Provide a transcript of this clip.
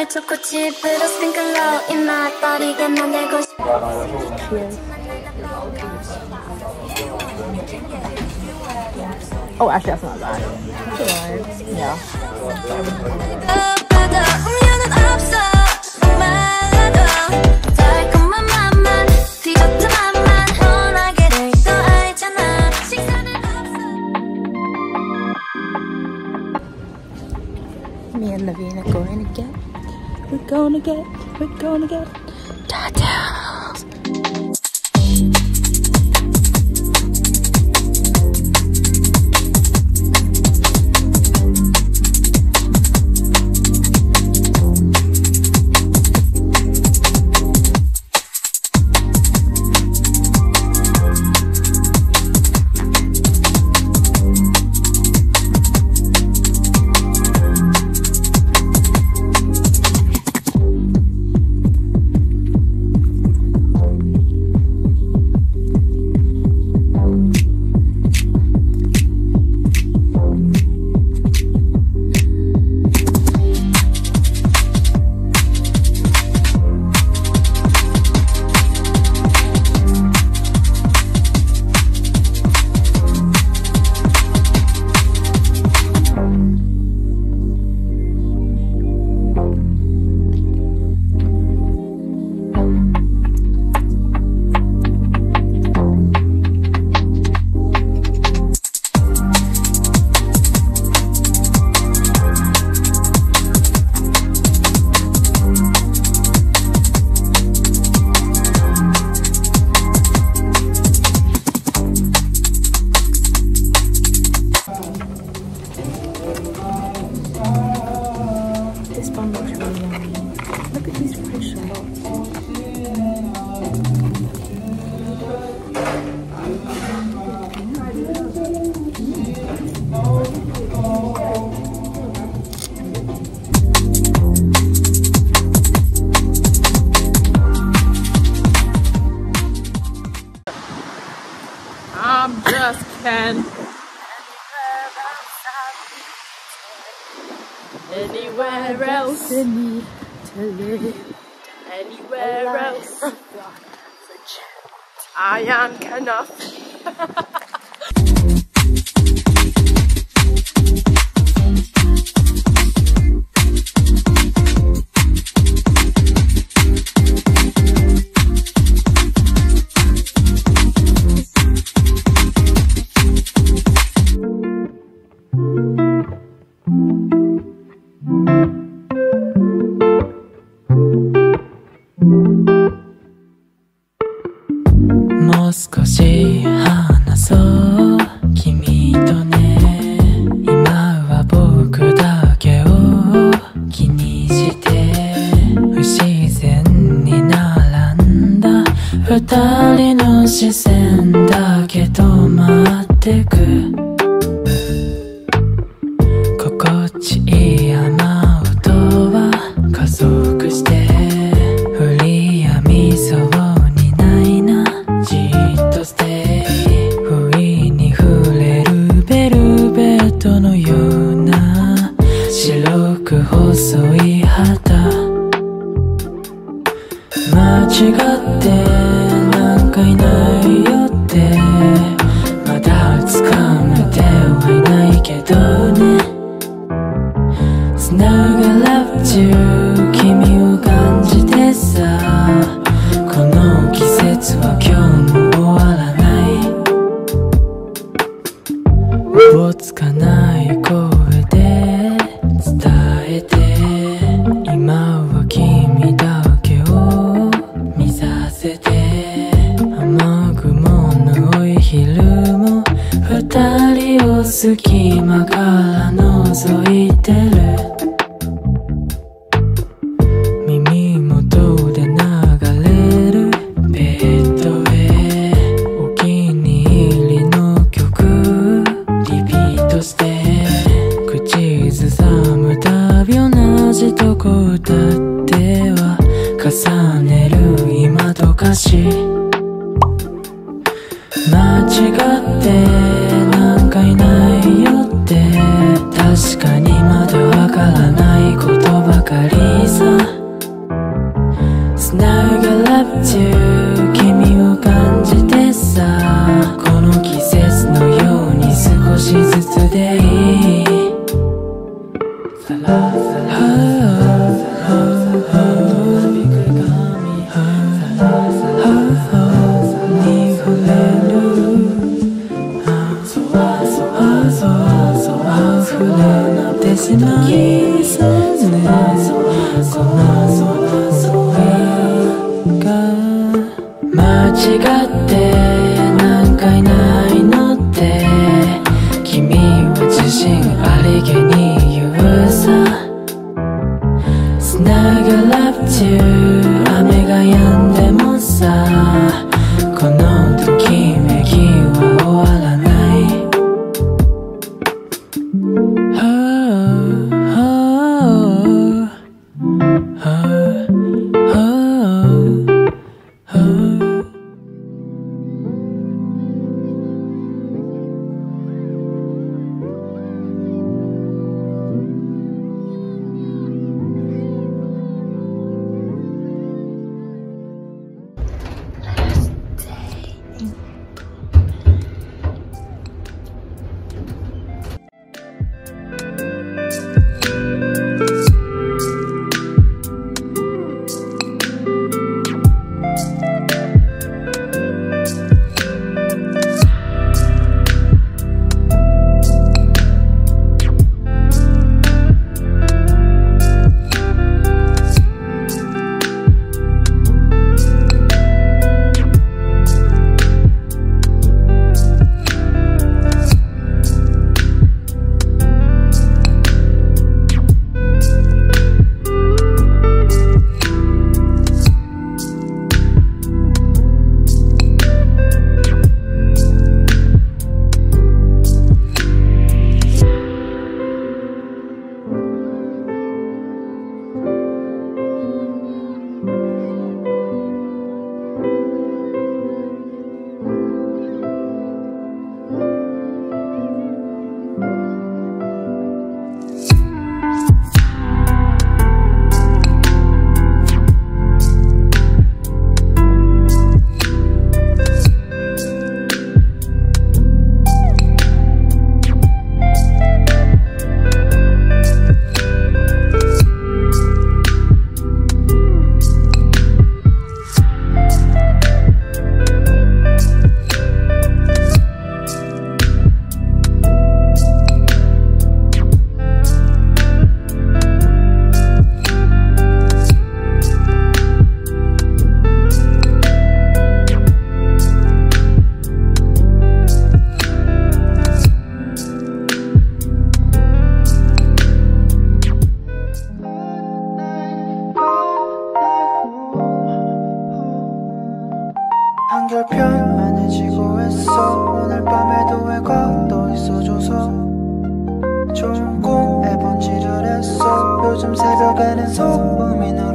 날 초코칩으로 스프링클러 입맛 빠르게 만들고 싶어. Oh, actually, that's not bad. Yeah. Me and Naveen are gonna get tattoos. This bun looks really yummy. Look at these fresh shallots. I'm just Ken. Anywhere else in Italy, anywhere else, I am enough. もう少し話そう君とね今は僕だけを気にして不自然に並んだ二人の視線だけ止まってく心地いい雨音は加速して降りやみそう不意に触れるベルベットのような白く細い肌間違ってなんかいないよってまだつかめてはいないけどね繋がらず君を感じてさこの季節は今日も終わらないおぼつかない声で伝えて今は君だけを見させて雨雲の多い昼も二人を隙間から覗いてる耳元で流れるベッドへお気に入りの曲リピートして口ずさむたび同じとこ歌っては重ねる今と歌詞間違ってなんかいないよって確かにまだわからないことばかりさ you 君を感じてさこの季節のように少しずつでいいさらさらに触れる溢れてしまいそうねこの間違ってなんかいないのって君は自信ありげに言うさ Snuggle up to 雨が止んでもさこのときめきは終わらない 한결 편안해지고 했어 오늘 밤에도 왜 걷어 있어줘서 좋은 꿈에 번지를 했어 요즘 새벽에는 소음이 늘어